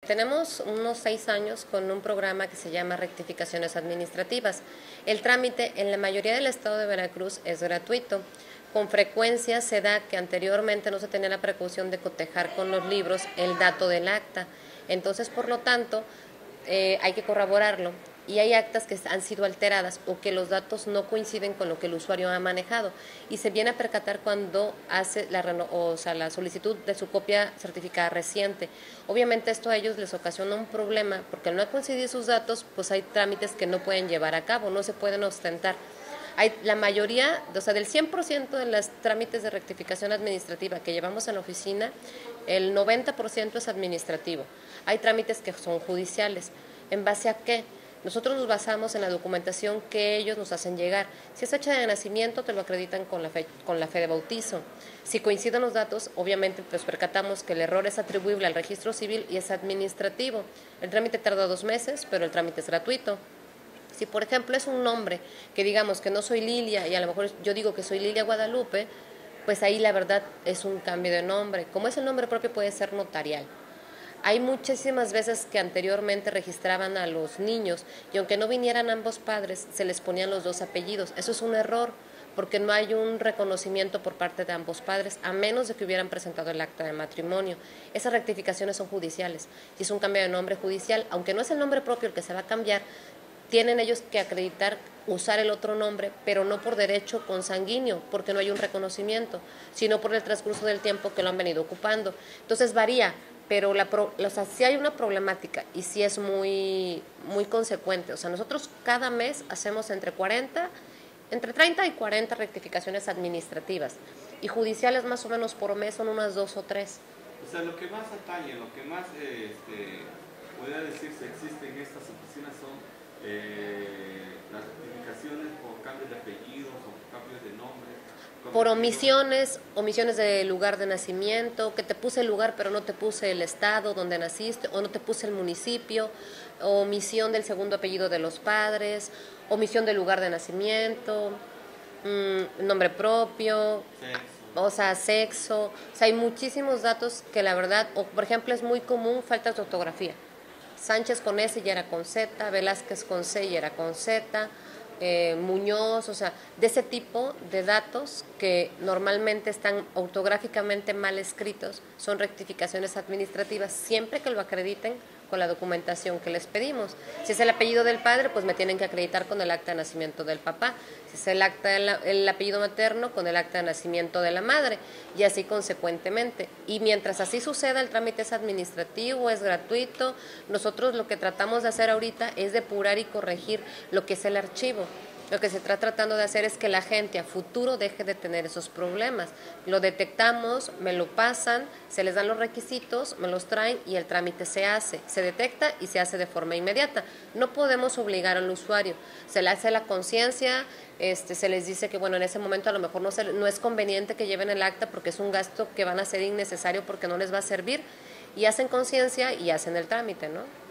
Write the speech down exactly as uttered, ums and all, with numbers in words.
tenemos unos seis años con un programa que se llama Rectificaciones Administrativas. El trámite en la mayoría del estado de Veracruz es gratuito. Con frecuencia se da que anteriormente no se tenía la precaución de cotejar con los libros el dato del acta. Entonces, por lo tanto, eh, hay que corroborarlo. Y hay actas que han sido alteradas o que los datos no coinciden con lo que el usuario ha manejado. Y se viene a percatar cuando hace la, o sea, la solicitud de su copia certificada reciente. Obviamente esto a ellos les ocasiona un problema porque al no coincidir sus datos, pues hay trámites que no pueden llevar a cabo, no se pueden ostentar. Hay, la mayoría, o sea, del cien por ciento de los trámites de rectificación administrativa que llevamos en la oficina, el noventa por ciento es administrativo. Hay trámites que son judiciales. ¿En base a qué? Nosotros nos basamos en la documentación que ellos nos hacen llegar. Si es fecha de nacimiento, te lo acreditan con la fe, con la fe de bautizo. Si coinciden los datos, obviamente pues percatamos que el error es atribuible al registro civil y es administrativo. El trámite tarda dos meses, pero el trámite es gratuito. Si, por ejemplo, es un nombre que digamos que no soy Lilia y a lo mejor yo digo que soy Lilia Guadalupe, pues ahí la verdad es un cambio de nombre. Como es el nombre propio, puede ser notarial. Hay muchísimas veces que anteriormente registraban a los niños y aunque no vinieran ambos padres, se les ponían los dos apellidos. Eso es un error porque no hay un reconocimiento por parte de ambos padres, a menos de que hubieran presentado el acta de matrimonio. Esas rectificaciones son judiciales y es un cambio de nombre judicial. Aunque no es el nombre propio el que se va a cambiar, tienen ellos que acreditar usar el otro nombre, pero no por derecho consanguíneo, porque no hay un reconocimiento, sino por el transcurso del tiempo que lo han venido ocupando. Entonces varía. Pero la, o sea, sí hay una problemática y sí es muy, muy consecuente. O sea, nosotros cada mes hacemos entre cuarenta, entre treinta y cuarenta rectificaciones administrativas y judiciales más o menos por mes son unas dos o tres. O sea, lo que más atañe, lo que más, eh, este, podría decirse existe en estas oficinas son eh, las rectificaciones por cambios de apellidos o por cambios de nombre. Por omisiones, omisiones de lugar de nacimiento, que te puse el lugar pero no te puse el estado donde naciste, o no te puse el municipio, omisión del segundo apellido de los padres, omisión del lugar de nacimiento, mmm, nombre propio, Sexo. o sea, sexo, o sea, hay muchísimos datos que la verdad, o por ejemplo es muy común faltas de ortografía. Sánchez con S y era con Z, Velázquez con C y era con Z, Eh, Muñoz, o sea, de ese tipo de datos que normalmente están ortográficamente mal escritos, son rectificaciones administrativas, siempre que lo acrediten con la documentación que les pedimos. Si es el apellido del padre, pues me tienen que acreditar con el acta de nacimiento del papá. Si es el, acta de la, el apellido materno, con el acta de nacimiento de la madre, y así consecuentemente. Y mientras así suceda, el trámite es administrativo, es gratuito. Nosotros lo que tratamos de hacer ahorita es depurar y corregir lo que es el archivo. Lo que se está tratando de hacer es que la gente a futuro deje de tener esos problemas. Lo detectamos, me lo pasan, se les dan los requisitos, me los traen y el trámite se hace. Se detecta y se hace de forma inmediata. No podemos obligar al usuario. Se le hace la conciencia, este, se les dice que bueno, en ese momento a lo mejor no, se, no es conveniente que lleven el acta porque es un gasto que van a hacer innecesario porque no les va a servir. Y hacen conciencia y hacen el trámite, ¿no?